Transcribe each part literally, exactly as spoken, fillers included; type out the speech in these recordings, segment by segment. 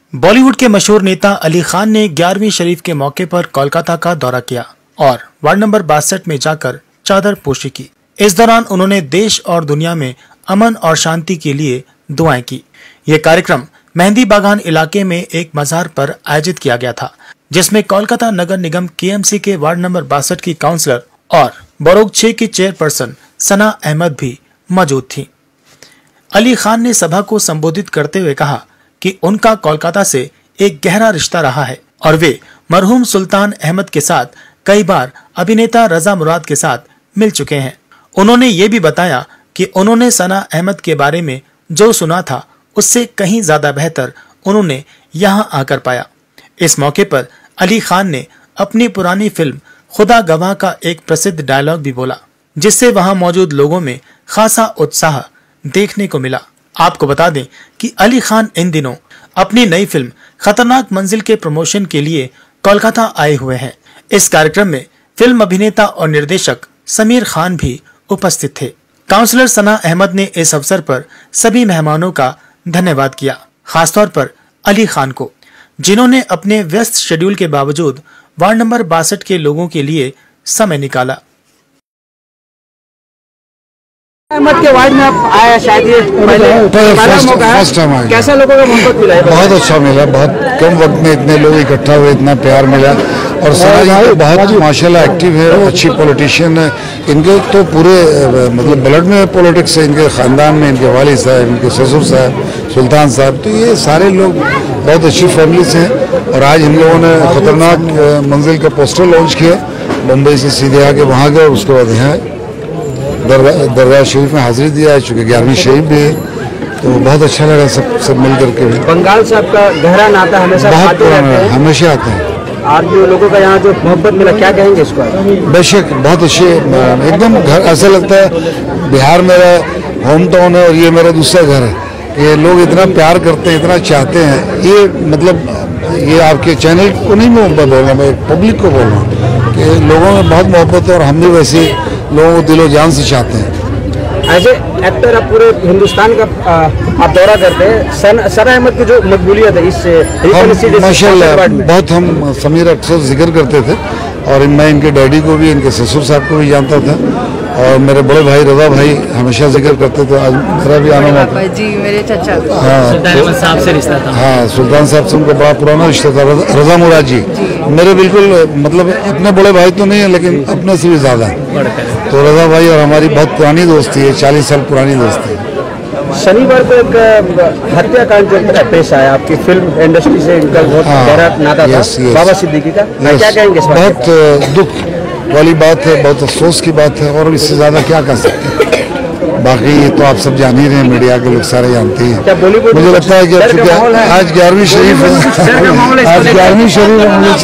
बॉलीवुड के मशहूर नेता अली खान ने ग्यारहवीं शरीफ के मौके पर कोलकाता का दौरा किया और वार्ड नंबर बासठ में जाकर चादर पोशी की। इस दौरान उन्होंने देश और दुनिया में अमन और शांति के लिए दुआएं की। ये कार्यक्रम मेहंदी बागान इलाके में एक मजार पर आयोजित किया गया था, जिसमें कोलकाता नगर निगम केएमसी के वार्ड नंबर बासठ की काउंसलर और बरोग छह की चेयरपर्सन सना अहमद भी मौजूद थी। अली खान ने सभा को संबोधित करते हुए कहा कि उनका कोलकाता से एक गहरा रिश्ता रहा है और वे मरहूम सुल्तान अहमद के साथ कई बार अभिनेता रजा मुराद के साथ मिल चुके हैं। उन्होंने ये भी बताया कि उन्होंने सना अहमद के बारे में जो सुना था उससे कहीं ज्यादा बेहतर उन्होंने यहाँ आकर पाया। इस मौके पर अली खान ने अपनी पुरानी फिल्म खुदा गवाह का एक प्रसिद्ध डायलॉग भी बोला, जिससे वहां मौजूद लोगों में खासा उत्साह देखने को मिला। आपको बता दें कि अली खान इन दिनों अपनी नई फिल्म खतरनाक मंजिल के प्रमोशन के लिए कोलकाता आए हुए हैं। इस कार्यक्रम में फिल्म अभिनेता और निर्देशक समीर खान भी उपस्थित थे। काउंसलर सना अहमद ने इस अवसर पर सभी मेहमानों का धन्यवाद किया, खासतौर पर अली खान को, जिन्होंने अपने व्यस्त शेड्यूल के बावजूद वार्ड नंबर बासठ के लोगों के लिए समय निकाला। अहमद के वार्ड में आप आया, शायद ये पहले पहला मौका है। कैसा लोगों का मोहब्बत मिला? बहुत अच्छा मिला। बहुत कम वक्त में इतने लोग इकट्ठा हुए, इतना प्यार मिला। और सना जी बहुत माशाल्लाह एक्टिव है, अच्छी पॉलिटिशियन है। इनके तो पूरे मतलब ब्लड में पॉलिटिक्स है, इनके खानदान में, इनके वालिद साहब, इनके ससुर साहब, सुल्तान साहब, तो ये सारे लोग बहुत अच्छी फैमिली से हैं। और आज हम लोगों ने खतरनाक मंजिल का पोस्टर लॉन्च किया। मुंबई से सीधे आके वहाँ गए, उसके बाद यहाँ दरगाह शरीफ में हाजिरी दिया है, चूँकि ग्यारहवीं शरीफ भी है, तो बहुत अच्छा लगा सब सब मिल करके। बंगाल से आपका गहरा नाता हमेशा बहुत पुराना है, हमेशा आते हैं। आप जो लोगों का यहाँ जो मोहब्बत मिला, क्या कहेंगे इसको? बेशक बहुत अच्छे, एकदम घर ऐसा लगता है बिहार मेरा होम टाउन है और ये मेरा दूसरा घर है। ये लोग इतना प्यार करते हैं, इतना चाहते हैं। ये मतलब ये आपके चैनल को नहीं मैं बोल रहा, मैं पब्लिक को बोल रहा हूँ कि लोगों में बहुत मोहब्बत है और हम भी वैसे लोगों को दिलो जान से चाहते हैं। एज ए एक्टर आप पूरे हिंदुस्तान का आ, आप दौरा करते हैं। सन, सना अहमद की जो मकबूलियत है इससे माशाल्लाह बहुत, हम समीर अक्सर जिक्र करते थे और मैं इनके डैडी को भी, इनके ससुर साहब को भी जानता था और मेरे बड़े भाई रजा भाई हमेशा जिक्र करते थे। आज मेरा भी आना मौका जी, मेरे चाचा। हाँ, सुल्तान साहब से रिश्ता था। हाँ, सुल्तान साहब से उनका बड़ा पुराना रिश्ता था। रजा मुराद जी मेरे बिल्कुल मतलब अपने बड़े भाई तो नहीं है, लेकिन अपने से भी ज्यादा। तो रजा भाई और हमारी बहुत पुरानी दोस्ती है, चालीस साल पुरानी दोस्ती है। शनिवार को एक हत्याकांड जो पेश आया आपकी फिल्म इंडस्ट्री से, इनका बहुत गहरा नाता था, बाबा सिद्दीकी का, क्या कहेंगे? बहुत दुख वाली बात है, बहुत अफसोस की बात है और इससे ज्यादा क्या कर सकते हैं। बाकी ये तो आप सब जान ही रहे हैं, मीडिया के लोग सारे जानते हैं। मुझे लगता है कि आज ग्यारहवीं शरीफ है, आज ग्यारहवीं शरीफ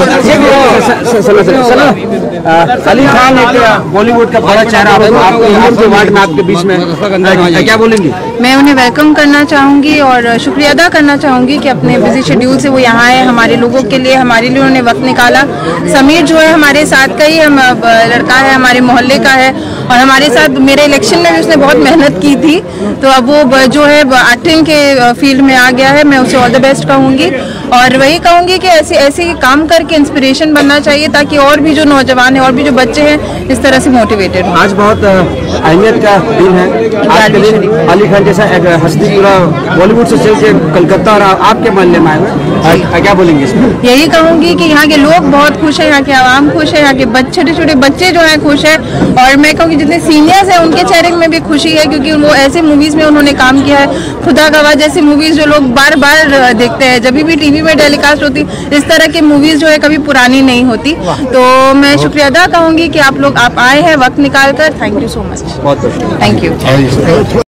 अली खान एक बॉलीवुड का बड़ा चेहरा आपके वार्ड में, आपके बीच में, क्या बोलेंगी? मैं उन्हें वेलकम करना चाहूँगी और शुक्रिया अदा करना चाहूँगी कि अपने बिजी शेड्यूल से वो यहाँ आए, हमारे लोगों के लिए, हमारे लिए उन्होंने वक्त निकाला। समीर जो है हमारे साथ का ही हम लड़का है, हमारे मोहल्ले का है और हमारे साथ मेरे इलेक्शन में भी उसने बहुत मेहनत की थी। तो अब वो जो है एक्टिंग के फील्ड में आ गया है। मैं उसे ऑल द बेस्ट कहूँगी और वही कहूँगी कि ऐसे ऐसे काम करके इंस्पिरेशन बनना चाहिए, ताकि और भी जो नौजवान है और भी जो बच्चे हैं इस तरह से मोटिवेटेड हो। आज बहुत अहमियत का दिन है, आज के दिन अली खान जैसा एक हस्ती पूरा बॉलीवुड से चल के कलकत्ता और आपके मोहल्ले में आए हुए, क्या बोलेंगे इसमें? यही कहूँगी कि यहाँ के लोग बहुत खुश हैं, यहाँ के आवाम खुश है, यहाँ के छोटे छोटे बच्चे जो हैं खुश है और मैं कहूँगी जितने सीनियर्स हैं उनके चेहरे में भी खुशी है, क्योंकि वो ऐसे मूवीज में उन्होंने काम किया है। खुदा गवाह जैसी मूवीज जो लोग बार बार देखते हैं, जब भी टीवी में टेलीकास्ट होती, इस तरह की मूवीज जो है कभी पुरानी नहीं होती। तो मैं शुक्रिया अदा कहूँगी कि आप लोग आप आए हैं वक्त निकाल कर। Thank you so much. बहुत थैंक यू।